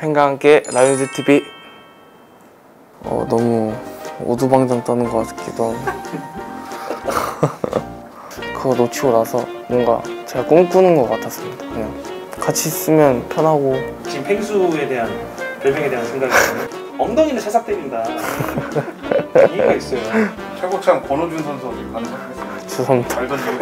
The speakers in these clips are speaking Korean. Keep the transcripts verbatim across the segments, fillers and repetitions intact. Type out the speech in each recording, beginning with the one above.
팬과 함께 라이온즈 티비. 어, 너무 오두방정 떠는 것 같기도 하고 그거 놓치고 나서 뭔가 제가 꿈꾸는 것 같았습니다. 그냥 같이 있으면 편하고. 지금 펭수에 대한 별명에 대한 생각이 엉덩이는 살짝 때린다 이유가 있어요. 최고참 권호준 선수 어디 가능하겠습니다. 죄송합니다. 말 던지고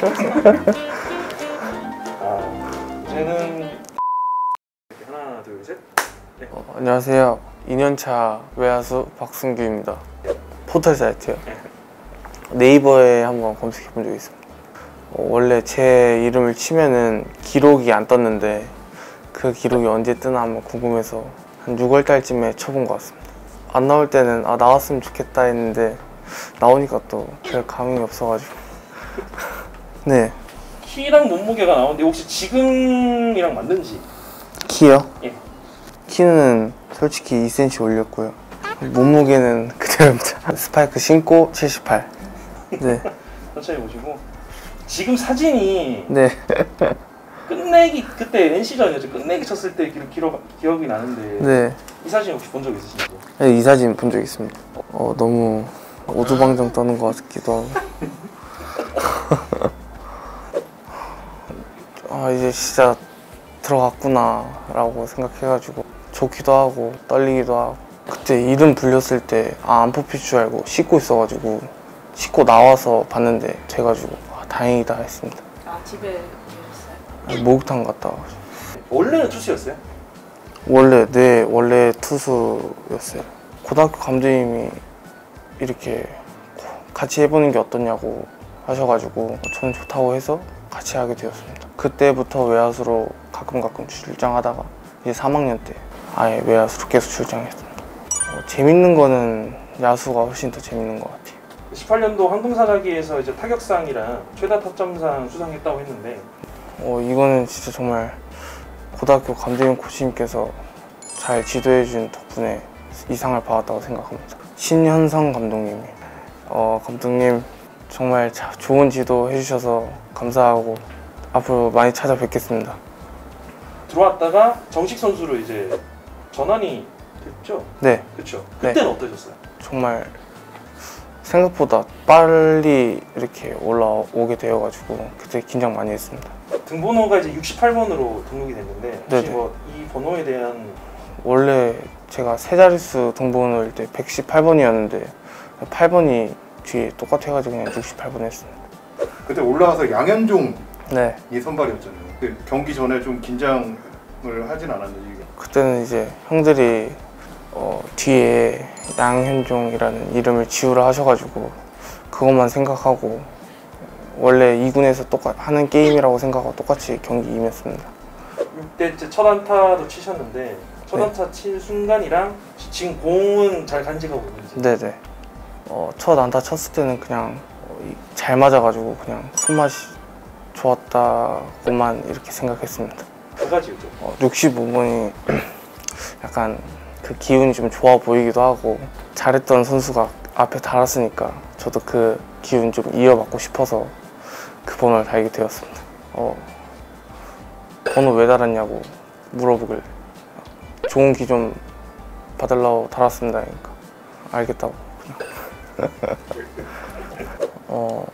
아, 이제는 하나 둘 셋. 네. 어, 안녕하세요. 이 년차 외야수 박승규입니다. 포털 사이트요. 네. 네이버에 한번 검색해 본 적이 있습니다. 어, 원래 제 이름을 치면은 기록이 안 떴는데 그 기록이 언제 뜨나 한번 궁금해서 한 유월 달쯤에 쳐본 것 같습니다. 안 나올 때는 아 나왔으면 좋겠다 했는데 나오니까 또 별 감흥이 없어가지고 네. 키랑 몸무게가 나오는데 혹시 지금이랑 맞는지? 키요? 예. 키는 솔직히 이 센티미터 올렸고요. 몸무게는 그대로입니다. 스파이크 신고 칠십팔. 네. 천천히 보시고 지금 사진이 네. 끝내기 그때 엔씨전이었죠. 끝내기 쳤을 때 기록, 기록, 기억이 나는데 네. 이 사진 혹시 본 적 있으신가요? 네, 이 사진 본 적 있습니다. 어, 너무 오두방정 떠는 것 같기도 하고 아 이제 진짜 들어갔구나 라고 생각해가지고 좋기도 하고 떨리기도 하고. 그때 이름 불렸을 때 아, 안 뽑힐 줄 알고 씻고 있어가지고 씻고 나와서 봤는데 돼가지고 아, 다행이다 했습니다. 아 집에 계셨어요? 목욕탕 갔다 와가지고. 원래는 투수였어요? 원래 네 원래 투수였어요. 고등학교 감독님이 이렇게 같이 해보는 게 어떠냐고 하셔가지고 저는 좋다고 해서 같이 하게 되었습니다. 그때부터 외야수로 가끔 가끔 출장하다가 이제 삼 학년 때 아예 외야수로 계속 출장했습니다. 어, 재밌는 거는 야수가 훨씬 더 재밌는 것 같아요. 십팔 년도 황금사라기에서 이제 타격상이랑 최다 타점상 수상했다고 했는데 어, 이거는 진짜 정말 고등학교 감독님 코치님께서 잘 지도해준 덕분에 이 상을 받았다고 생각합니다. 신현성 감독님이 어, 감독님 정말 자, 좋은 지도 해주셔서 감사하고 앞으로 많이 찾아뵙겠습니다. 들어왔다가 정식 선수로 이제 전환이 됐죠? 네. 그렇죠. 네. 그때는 어떠셨어요? 정말 생각보다 빨리 이렇게 올라오게 되어가지고 그때 긴장 많이 했습니다. 등번호가 이제 육십팔 번으로 등록이 됐는데 혹시 네네. 뭐 이 번호에 대한 원래 제가 세 자릿수 등번호일 때 백십팔 번이었는데 팔 번이 뒤에 똑같아가지고 그냥 육십팔 번 했습니다. 그때 올라와서 양현종이 네. 선발이었잖아요. 그 경기 전에 좀 긴장을 하진 않았는지. 그때는 이제 형들이 어, 뒤에 양현종이라는 이름을 지우라 하셔가지고 그것만 생각하고 원래 이 군에서 똑같 하는 게임이라고 생각하고 똑같이 경기 임했습니다. 이때 첫 안타도 치셨는데 첫 안타 친 순간이랑 지금 공은 잘 간직하고 있는지. 네네. 어, 첫 안타 쳤을 때는 그냥 어, 이- 잘 맞아가지고 그냥 손맛이 좋았다고만 이렇게 생각했습니다. 두 가지죠. 어, 육십오 번이 약간 그 기운이 좀 좋아 보이기도 하고 잘했던 선수가 앞에 달았으니까 저도 그 기운 좀 이어받고 싶어서 그 번호를 달게 되었습니다. 어, 번호 왜 달았냐고 물어보길래 좋은 기 좀 받으려고 달았습니다. 그러니까 알겠다고 그냥. 어,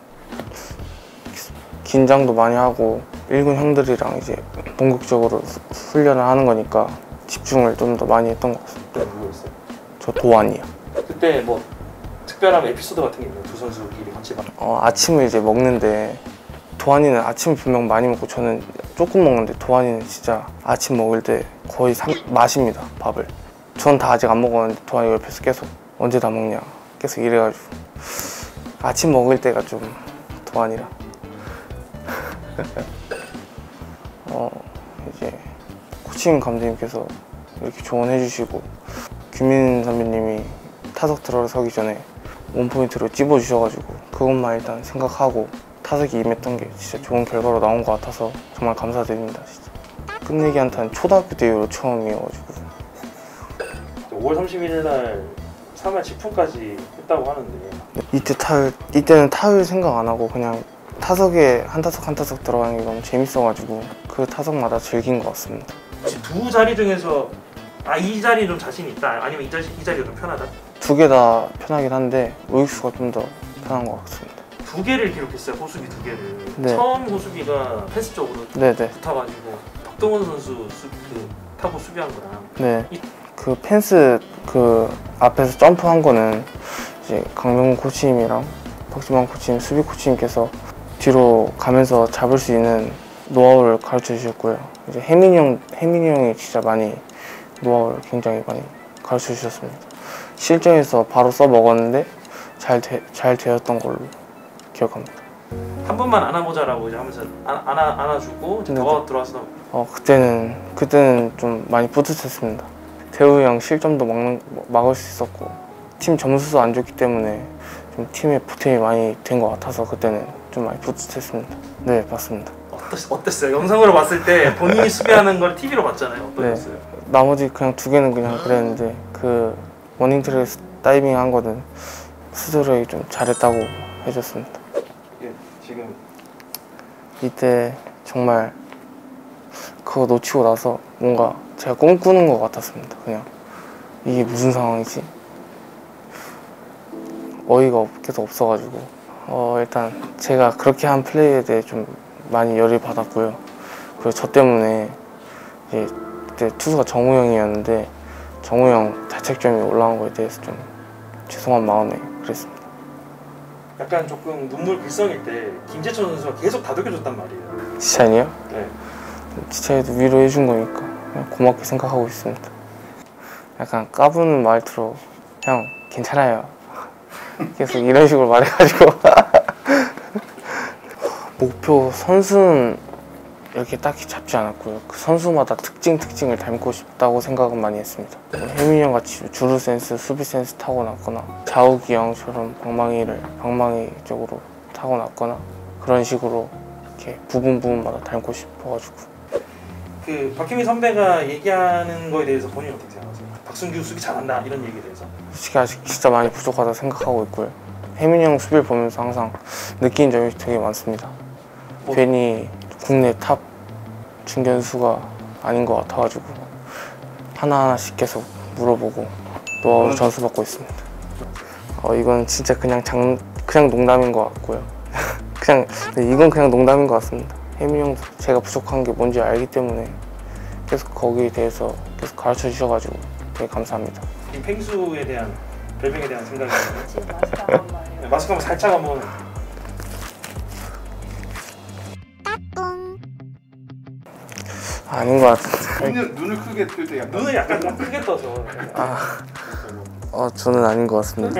긴장도 많이 하고 일 군 형들이랑 이제 본격적으로 후- 훈련을 하는 거니까 집중을 좀 더 많이 했던 것 같습니다. 그때 누구였어요? 저 도안이요. 그때 뭐 특별한 에피소드 같은 게 있나요? 두 선수끼리 같이 막. 어, 아침을 이제 먹는데 도안이는 아침을 분명 많이 먹고 저는 조금 먹는데 도안이는 진짜 아침 먹을 때 거의 삼, 마십니다, 밥을. 전 다 아직 안 먹었는데 도안이가 옆에서 계속 언제 다 먹냐 계속 이래가지고 아침 먹을 때가 좀 도안이라 어, 이제 코칭 감독님께서 이렇게 조언해 주시고 규민 선배님이 타석 들어서기 전에 원포인트로 찝어 주셔가지고 그것만 일단 생각하고 타석이 임했던 게 진짜 좋은 결과로 나온 것 같아서 정말 감사드립니다. 진짜 끝내기 한타는 초등학교 때 이후로 처음이어가지고. 오월 삼십일일 날 삼 할 직후까지 했다고 하는데 이때 타율, 이때는 타율 생각 안 하고 그냥 타석에 한 타석 한 타석 들어가는 게 너무 재밌어가지고 그 타석마다 즐긴 것 같습니다. 혹시 두 자리 중에서 아 이 자리 좀 자신 있다 아니면 이 자리 이 자리가 좀 편하다? 두 개 다 편하긴 한데 우익수가 좀 더 편한 것 같습니다. 두 개를 기록했어요. 호수비 두 개를. 네. 처음 호수비가 패스 쪽으로 네네. 붙어가지고 박동원 선수 수, 그 타고 수비한 거랑 네. 그 펜스 그 앞에서 점프한 거는 이제 강명훈 코치님이랑 박지만 코치님, 수비 코치님께서 뒤로 가면서 잡을 수 있는 노하우를 가르쳐 주셨고요. 이제 혜민이 형, 혜민이 형이 진짜 많이 노하우를 굉장히 많이 가르쳐 주셨습니다. 실전에서 바로 써 먹었는데 잘, 되, 잘 되었던 걸로 기억합니다. 한 번만 안아보자라고 이제 하면서 안, 안아, 안아주고 이제 네네. 더 들어와서 어 그때는 그때는 좀 많이 뿌듯했습니다. 대우 형 실점도 막는, 막을 수 있었고 팀 점수도 안 좋기 때문에 좀 팀에 보탬이 많이 된 것 같아서 그때는 좀 많이 뿌듯했습니다. 네, 맞습니다. 어땠, 어땠어요? 영상으로 봤을 때 본인이 수비하는 걸 티비로 봤잖아요. 어떠셨어요? 네. 나머지 그냥 두 개는 그냥 그랬는데 그 워닝트랙 다이빙 한 거는 스스로 좀 잘했다고 해줬습니다. 이게 지금 이때 정말 그거 놓치고 나서 뭔가 제가 꿈꾸는 것 같았습니다. 그냥 이게 무슨 상황이지? 어이가 계속 없어가지고 어 일단 제가 그렇게 한 플레이에 대해 좀 많이 열을 받았고요. 그리고 저 때문에 이제 그때 투수가 정우 형이었는데 정우 형 자책점이 올라온 거에 대해서 좀 죄송한 마음에 그랬습니다. 약간 조금 눈물 글썽일 때 김재천 선수가 계속 다독여줬단 말이에요. 지찬이요? 네. 지찬이도 위로해 준 거니까 그냥 고맙게 생각하고 있습니다. 약간 까부는 말투로 형 괜찮아요. 계속 이런 식으로 말해가지고 목표 선수는 이렇게 딱히 잡지 않았고요. 그 선수마다 특징 특징을 닮고 싶다고 생각은 많이 했습니다. 혜민이 형 같이 주루 센스, 수비 센스 타고났거나 자욱이 형처럼 방망이를 방망이 쪽으로 타고났거나 그런 식으로 이렇게 부분 부분마다 닮고 싶어가지고. 그 박혜민 선배가 얘기하는 거에 대해서 본인은 어떻게 생각하세요? 박순규 수비 잘한다 이런 얘기에 대해서. 솔직히 아직 진짜 많이 부족하다 생각하고 있고요. 혜민이 형 수비를 보면서 항상 느끼는 점이 되게 많습니다. 뭐? 괜히 국내 탑 중견수가 아닌 것 같아가지고 하나하나씩 계속 물어보고 노하우 전수받고 있습니다. 어 이건 진짜 그냥 장 그냥 농담인 것 같고요. 그냥 네, 이건 그냥 농담인 것 같습니다. 혜민이 형도 제가 부족한 게 뭔지 알기 때문에 계속 거기에 대해서 계속 가르쳐 주셔가지고 되게 감사합니다. 이 펭수에 대한 별명에 대한 생각이 있나요? 지금 마스크 한 말이에요. 네, 마스크 한번 살짝 한번. 아닌 것 같은데. 눈을, 눈을 크게 뜰 때 약간 눈을 약간 좀 크게 떠서. 아, 어 저는 아닌 것 같습니다.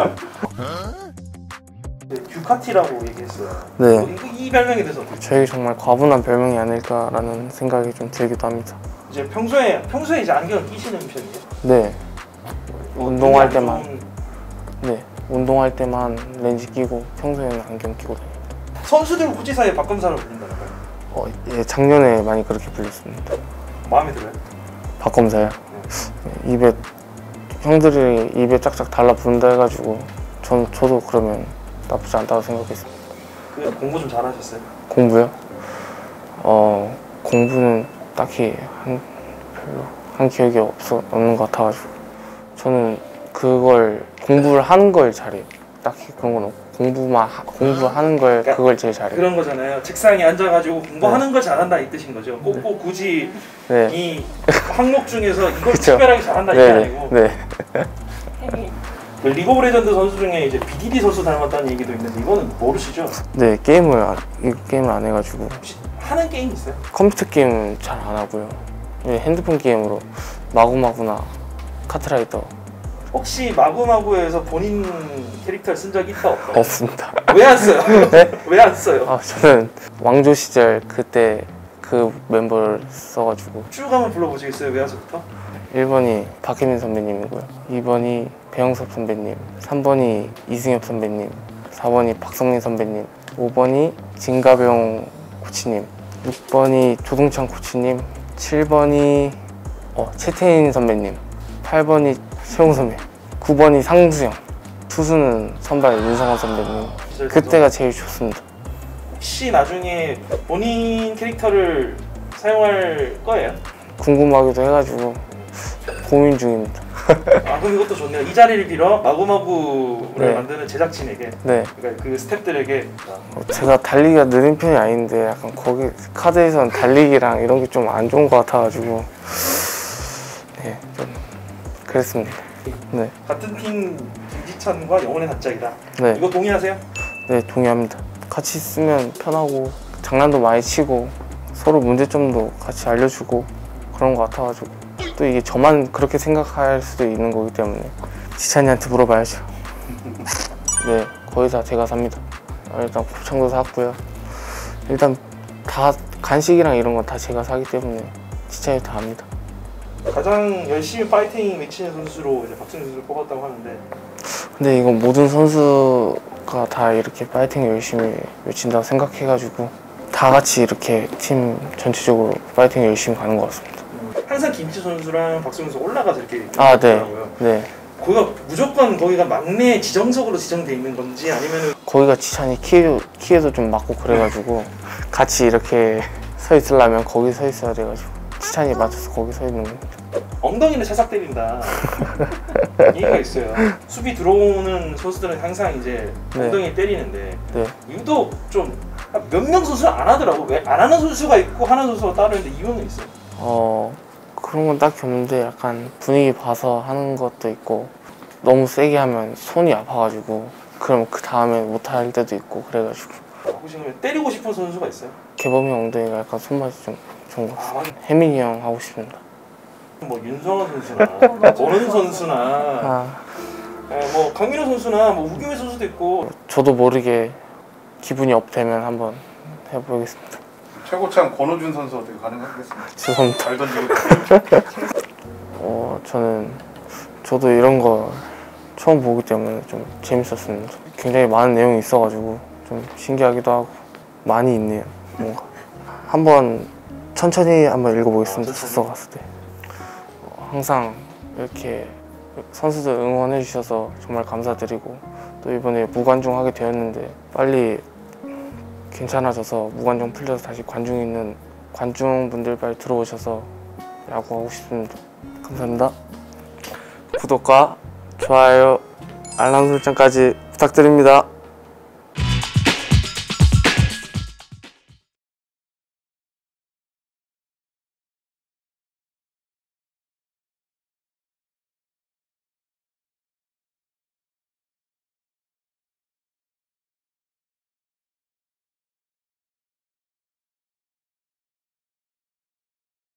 네, 듀카티라고 얘기했어요. 네. 어, 이, 이 별명에 대해서 어떻게 저에게 정말 과분한 별명이 아닐까라는 생각이 좀 들기도 합니다. 이제 평소에 평소에 이제 안경을 끼시는 편이에요? 네, 운동할 눈이 안 때만. 좋은- 네, 운동할 때만 렌즈 끼고 평소에는 안경 끼고 다닙니다. 선수들 구지 사이에 박검사를 부른다는 거예요. 어, 예, 작년에 많이 그렇게 불렸습니다. 마음에 들어요? 박검사요. 네, 입에 형들이 입에 짝짝 달라 부른다 해가지고 전 저도 그러면 나쁘지 않다고 생각했습니다. 그 공부 좀 잘하셨어요? 공부요? 어 공부는 딱히 한 별로 한 기억이 없어 없는 것 같아가지고 저는 그걸 공부를 하는 걸 잘해요. 딱히 그런 건 없고 공부만 하, 공부하는 걸 그러니까 그걸 제일 잘해요. 그런 거잖아요. 책상에 앉아가지고 공부하는 걸 잘한다 이 뜻인 거죠. 꼭꼭 굳이 네, 이 항목 중에서 이걸 그쵸. 특별하게 잘한다 이게 네, 아니고. 네. 혜민. 그 리그 오브 레전드 선수 중에 이제 비디디 선수 닮았다는 얘기도 있는데 이거는 모르시죠? 네, 게임을 안, 이 게임을 안 해가지고 혹시 하는 게임 있어요? 컴퓨터 게임은 잘 안 하고요. 네, 핸드폰 게임으로 마구마구나 카트라이더 혹시 마구마구에서 본인 캐릭터를 쓴 적이 있다 없다? 없습니다. 왜 안 써요? 네? 왜 안 써요? 아 저는 왕조 시절 그때 그 멤버를 써가지고 쭉 한번 불러보시겠어요? 외화서부터? 일 번이 박혜민 선배님이고요. 이 번이 배영섭 선배님, 삼 번이 이승엽 선배님, 사 번이 박성민 선배님, 오 번이 진가병 코치님, 육 번이 조동찬 코치님, 칠 번이 어, 최태인 선배님, 팔 번이 최용 선배, 구 번이 상수형, 투수는 선발 윤성원 선배님. 그때가 제일 좋습니다. 혹시 나중에 본인 캐릭터를 사용할 거예요? 궁금하기도 해가지고 고민 중입니다. 아 그럼 이것도 좋네요. 이 자리를 빌어 마구마구를 네. 만드는 제작진에게, 네. 그러니까 그 스태프들에게 어, 제가 달리기가 느린 편이 아닌데 약간 거기 카드에서는 달리기랑 이런 게 좀 안 좋은 것 같아가지고 네, 좀 그랬습니다. 네, 같은 팀 김지찬과 영혼의 단짝이다. 네, 이거 동의하세요? 네 동의합니다. 같이 쓰면 편하고 장난도 많이 치고 서로 문제점도 같이 알려주고 그런 것 같아가지고 또 이게 저만 그렇게 생각할 수도 있는 거기 때문에 지찬이한테 물어봐야죠. 네, 거의 다 제가 삽니다. 일단 곱창도 샀고요. 일단 다 간식이랑 이런 건 다 제가 사기 때문에 지찬이 다 합니다. 가장 열심히 파이팅 외치는 선수로 이제 박승준 선수를 뽑았다고 하는데 근데 이건 모든 선수가 다 이렇게 파이팅 열심히 외친다고 생각해가지고 다 같이 이렇게 팀 전체적으로 파이팅 열심히 가는 것 같습니다. 항상 김치 선수랑 박승준 선수 올라가서 이렇게 아, 네, 있더라고요. 네. 거기가 무조건 거기가 막내 지정석으로 지정돼 있는 건지 아니면은 거기가 지찬이 키에도, 키에도 좀 맞고 그래가지고 같이 이렇게 서 있으려면 거기 서 있어야 돼가지고 지찬이 맞춰서 거기 서 있는 겁니다. 엉덩이를 살짝 때린다 얘기가 있어요. 수비 들어오는 선수들은 항상 이제 네. 엉덩이 때리는데 네. 유독 좀 몇 명 선수는 안 하더라고. 왜 안 하는 선수가 있고 하는 선수가 따로 있는데 이유는 있어요. 어 그런 건 딱히 없는데 약간 분위기 봐서 하는 것도 있고 너무 세게 하면 손이 아파가지고 그럼 그 다음에 못할 때도 있고 그래가지고 혹시 그러면 때리고 싶은 선수가 있어요? 개범이 엉덩이가 약간 손맛이 좀 좋은 것 같아요. 아, 맞- 혜민이 형 하고 싶습니다. 뭐 윤성원 선수나 원훈 선수나 아, 예, 뭐 강민호 선수나 뭐 우기민 선수도 있고 저도 모르게 기분이 업되면 한번 해보겠습니다. 최고창 권호준 선수 어떻게 가능하겠습니까? 죄송합니다. 잘 던지고 어, 저는 저도 이런 거 처음 보기 때문에 좀 재밌었습니다. 굉장히 많은 내용이 있어가지고 좀 신기하기도 하고 많이 있네요. 뭔가 한번 천천히 한번 읽어보겠습니다. 숙소 갔을 때 어, 항상 이렇게 선수들 응원해 주셔서 정말 감사드리고 또 이번에 무관중 하게 되었는데 빨리 괜찮아져서 무관중 풀려서 다시 관중 있는 관중분들 빨리 들어오셔서 야구하고 싶습니다. 감사합니다. 구독과 좋아요, 알람 설정까지 부탁드립니다.